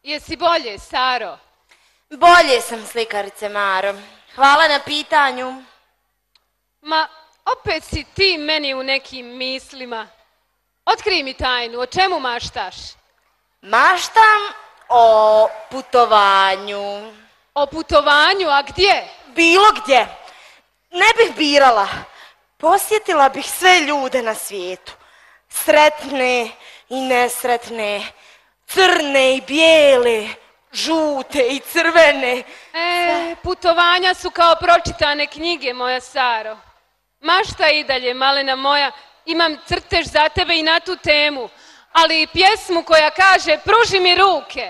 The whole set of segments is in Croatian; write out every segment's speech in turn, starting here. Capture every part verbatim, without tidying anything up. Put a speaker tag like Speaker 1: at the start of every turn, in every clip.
Speaker 1: Jesi bolje, Saro?
Speaker 2: Bolje sam, slikarice Maro. Hvala na pitanju.
Speaker 1: Ma, opet si ti meni u nekim mislima. Otkrij mi tajnu, o čemu maštaš?
Speaker 2: Maštam o putovanju.
Speaker 1: O putovanju, a gdje?
Speaker 2: Bilo gdje. Ne bih birala. Posjetila bih sve ljude na svijetu. Sretne i nesretne. Crne i bijele. Žute i crvene.
Speaker 1: E, putovanja su kao pročitane knjige, moja Saro. Mašta i dalje, malena moja, imam crtež za tebe i na tu temu, ali i pjesmu koja kaže pruži mi ruke.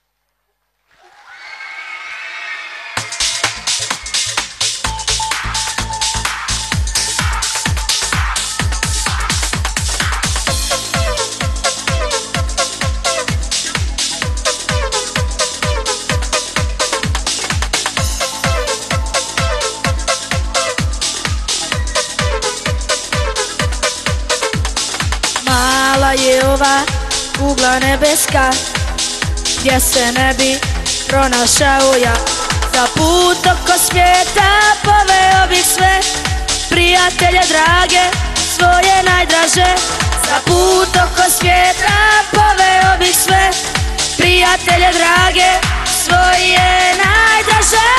Speaker 3: Mala je ova kugla nebeska, gdje se ne bi pronašao ja. Za put oko svijeta poveo bih sve prijatelje drage, svoje najdraže. Za put oko svijeta poveo bih sve prijatelje drage, svoje najdraže.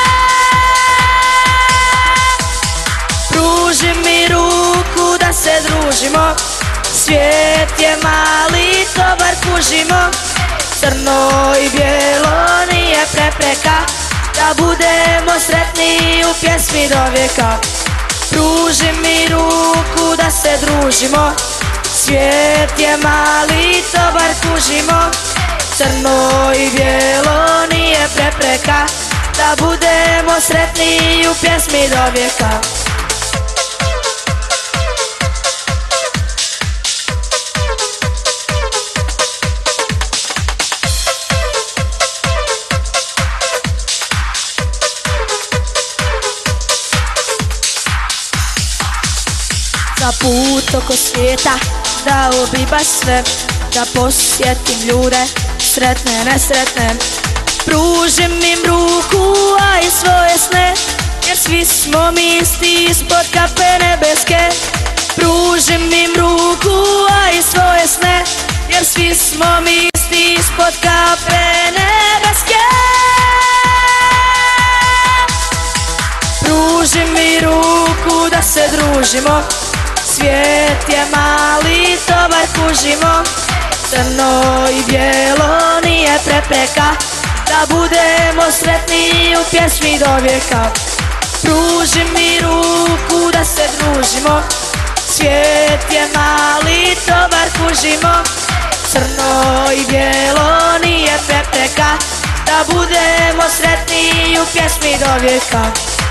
Speaker 3: Pruži mi ruku da se družimo, svijet je mali, dobar kužimo. Crno i bijelo nije prepreka, da budemo sretni u pjesmi do vijeka. Pruži mi ruku da se družimo, svijet je mali, dobar kužimo. Crno i bijelo nije prepreka, da budemo sretni u pjesmi do vijeka. Za put oko svijeta dao bi baš sve, da posjetim ljude, sretne, nesretne. Pružim im ruku, a i svoje sne, jer svi smo mi isti ispod kape nebeske. Pružim im ruku, a i svoje sne, jer svi smo mi isti ispod kape nebeske. Pruži mi ruku da se družimo, svijet je mali, dobar kužimo. Crno i bijelo nije prepreka, da budemo sretni u pjesmi do vijeka. Pruži mi ruku da se družimo, svijet je mali, dobar kužimo. Crno i bijelo nije prepreka, da budemo sretni u pjesmi do vijeka.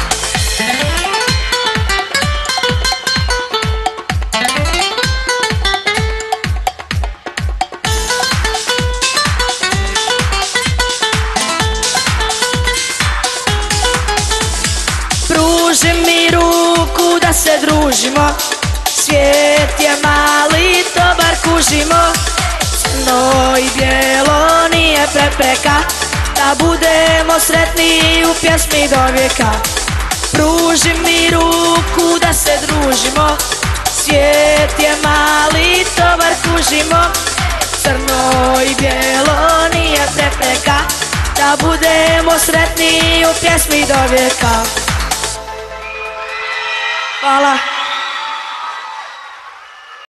Speaker 3: Pruži mi ruku da se družimo, svijet je mali, dobar kužimo. Crno i bijelo nije prepreka, da budemo sretni u pjesmi do vijeka. Pruži mi ruku da se družimo, svijet je mali, dobar kužimo. Crno i bijelo nije prepreka, da budemo sretni u pjesmi do vijeka. Hvala.